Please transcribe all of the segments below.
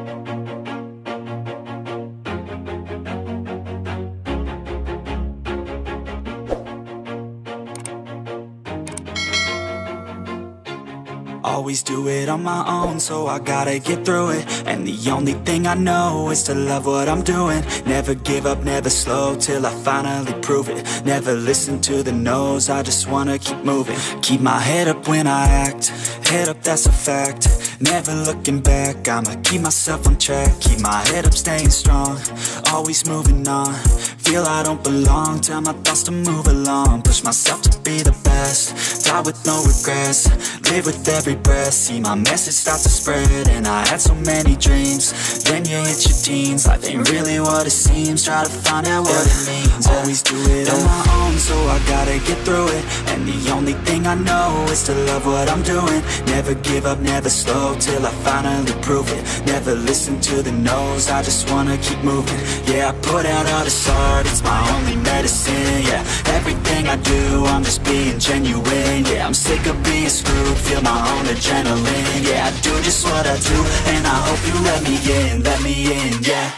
Always do it on my own, so I gotta get through it. And the only thing I know is to love what I'm doing. Never give up, never slow, till I finally prove it. Never listen to the no's, I just wanna keep moving. Keep my head up when I act, head up, that's a fact. Never looking back, I'ma keep myself on track. Keep my head up, staying strong, always moving on. Feel I don't belong, tell my thoughts to move along. Push myself to be the best, die with no regrets. Live with every breath, see my message start to spread. And I had so many dreams, then you hit your teens. Life ain't really what it seems, try to find out what it means. Always do it on my own, so I gotta get through it. And the only thing I know is to love what I'm doing. Never give up, never slow, till I finally prove it. Never listen to the no's, I just wanna keep moving. Yeah, I put out all this art, it's my only medicine. Yeah, everything I do, I'm just being genuine. Yeah, I'm sick of being screwed, feel my own adrenaline. Yeah, I do just what I do, and I hope you let me in, yeah.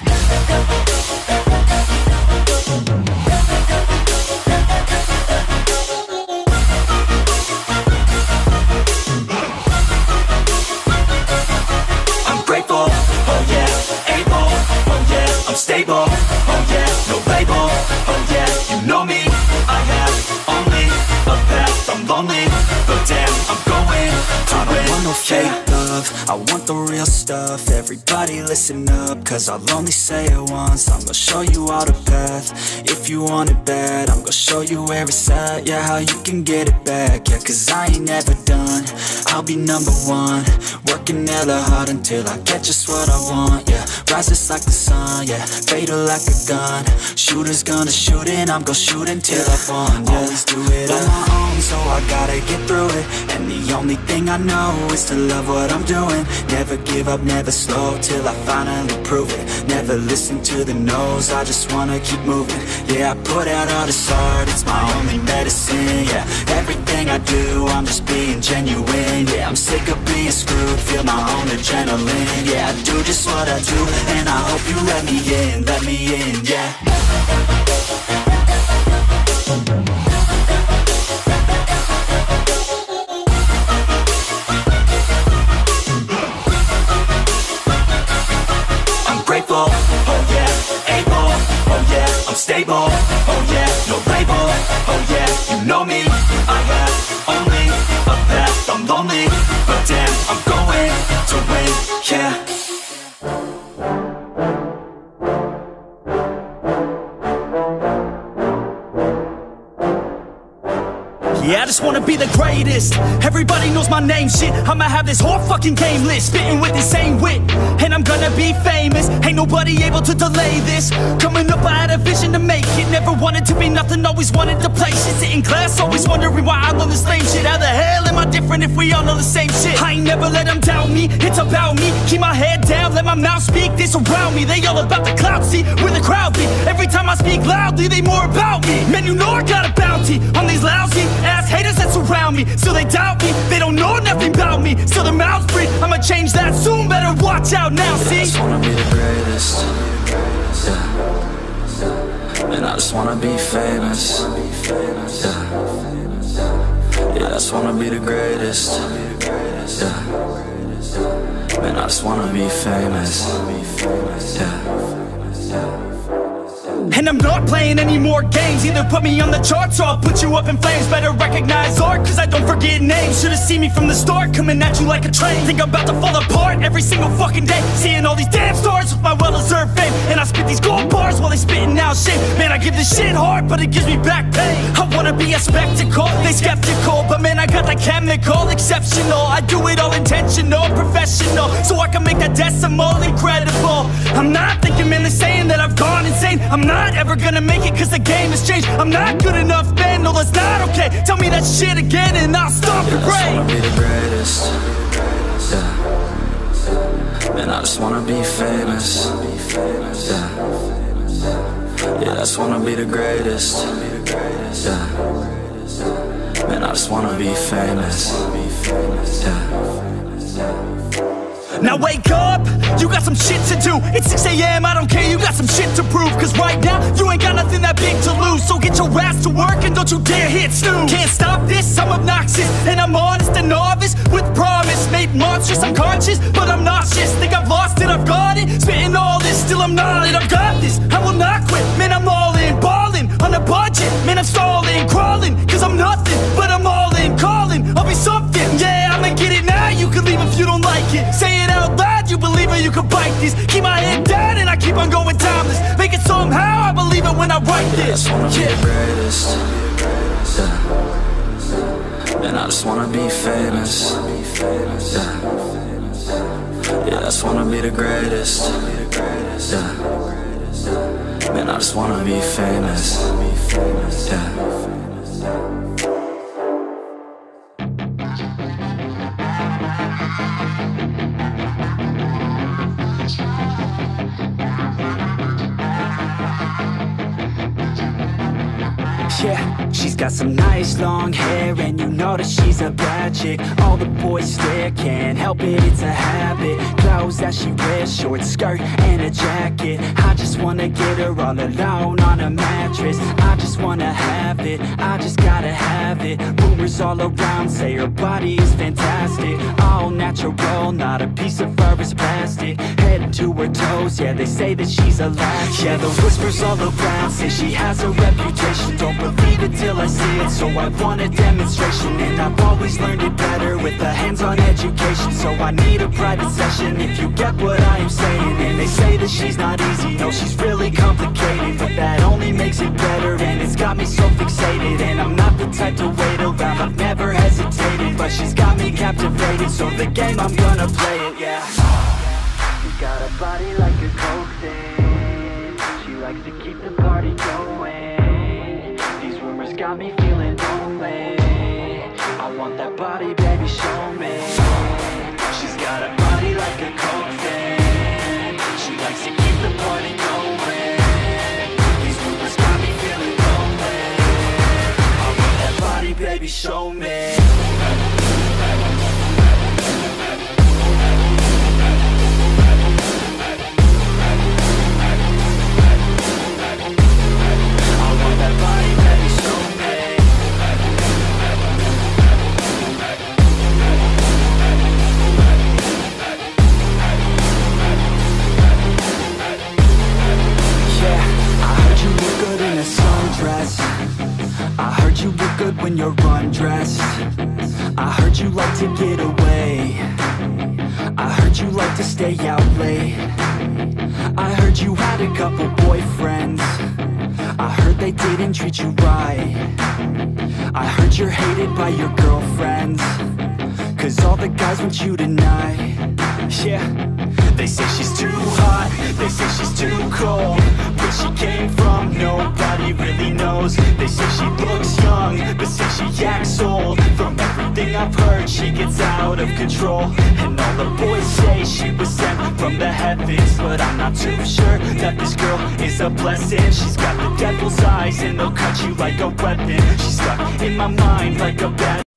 I'm grateful, oh yeah, able, oh yeah, I'm stable, oh yeah, no label, oh yeah, you know me, I have only a path, I'm lonely, but damn, I'm going to win. I don't want no fake love, I want the real stuff. Everybody listen up, cause I'll only say it once. I'm gonna show you all the path, if you want it bad. I'm gonna show you where it's at, yeah, how you can get it back. Yeah, cause I ain't never done, I'll be number one. Working hella hard until I get just what I want, yeah. Rises like the sun, yeah, fatal like a gun. Shooters gonna shoot and I'm gonna shoot until I won, yeah. Always do it on my own, so I gotta get through it. And the only thing I know is to love what I'm doing. Never give up, never slow, till I finally prove it. Never listen to the no's, I just wanna keep moving. Yeah, I put out all this art, it's my only medicine. Yeah, everything I do, I'm just being genuine. Yeah, I'm sick of being screwed, feel my own adrenaline. Yeah, I do just what I do, and I hope you let me in, yeah. Grateful, oh yeah, able, oh yeah, I'm stable, oh yeah, no label, oh yeah, you know me, I have only a path, I'm lonely, but damn, I'm going to win, yeah. Yeah, I just wanna be the greatest. Everybody knows my name, shit. I'ma have this whole fucking game list, spitting with the same wit, and I'm gonna be famous. Ain't nobody able to delay this. Coming up, I had a vision to make it. Never wanted to be nothing, always wanted to play shit. Sit in class, always wondering why I love this lame shit. How the hell am I different if we all know the same shit? I ain't never let them doubt me, it's about me. Keep my head down, let my mouth speak. They surround me, they all about the clout, see where the crowd be. Every time I speak loudly, they more about me. Man, you know I got a bounty on these lousy ass haters that surround me. Still they doubt me, they don't know nothing about me. Still their mouths free, I'ma change that soon. Better watch out now, see? I just wanna be the greatest, yeah. And I just wanna be famous, yeah. Yeah, I just wanna be the greatest, yeah. And I just wanna be famous, yeah. And I'm not playing any more games. Either put me on the charts or I'll put you up in flames. Better recognize art, cause I don't forget names. Should've seen me from the start, coming at you like a train. Think I'm about to fall apart every single fucking day. Seeing all these damn stars with my well-deserved fame. And I spit these gold bars while they spitting out shit. Man, I give this shit hard, but it gives me back pain. I wanna be a spectacle, they skeptical, but man, I got that chemical, exceptional. I do it all intentional, professional, so I can make that decimal incredible. I'm not thinking, man, they're saying that I've gone insane. I'm not ever gonna make it cause the game has changed. I'm not good enough, man, no that's not okay. Tell me that shit again and I'll stop the rain. I just wanna be the greatest, yeah. Man, I just wanna be famous, yeah. Yeah, I just wanna be the greatest, yeah. Man, I just wanna be famous, yeah. Now wake up, you got some shit a.m., I don't care, you got some shit to prove. Cause right now, you ain't got nothing that big to lose. So get your ass to work and don't you dare hit snooze. Can't stop this, I'm obnoxious, and I'm honest and novice with promise. Made monstrous, I'm conscious, but I'm nauseous. Think I've lost it, I've got it. Spitting all this, still I'm not it. I've got this, I will not quit. Man, I'm all in, ballin' on a budget. Man, I'm stalling, crawling, cause I'm nothing, but I'm all in. Calling, I'll be something, yeah, I'ma get it now. You can leave if you don't like it. Say it out loud, you believe it, you can bite this. Keep my head down and I keep on going timeless. Make it somehow, I believe it when I write this. I just wanna be the greatest, yeah. And I just wanna be famous, yeah. Yeah, I just wanna be the greatest, yeah. Man, I just wanna be famous, yeah. Yeah, she's got some nice long hair, and you know that she's a bad chick. All the boys stare, can't help it, it's a habit. Clothes that she wears, short skirt and a jacket. I just wanna get her all alone on a mattress. I just wanna have it, I just gotta have it. Rumors all around say her body is fantastic. All natural, not a piece of fur is plastic. Head to her toes, yeah, they say that she's a latch. Yeah, the whispers all around say she has a reputation. Don't believe it till I see it, so I want a demonstration. And I've always learned it better with a hands-on education. So I need a private session, if you get what I am saying. And they say that she's not easy, no, she's really complicated. But that only makes it better, and it's got me so fixated. And I'm not the type to wait around, I've never hesitated. But she's got me captivated, so the game, I'm gonna play it, yeah. She's got a body like a coke thing. She likes to keep the party going. Got me feeling lonely. I want that body, baby, show me. She's got a body like a coke thing. She likes to keep the party going. These rumors got me feeling lonely. I want that body, baby, show me. When you're undressed, I heard you like to get away. I heard you like to stay out late. I heard you had a couple boyfriends. I heard they didn't treat you right. I heard you're hated by your girlfriends, cause all the guys want you tonight. Yeah, they say she's too hot, they say she's too cold. Where she came from, nobody really knows. They say she looks young, but say she acts old. From everything I've heard, she gets out of control. And all the boys say she was sent from the heavens, but I'm not too sure that this girl is a blessing. She's got the devil's eyes and they'll cut you like a weapon. She's stuck in my mind like a bad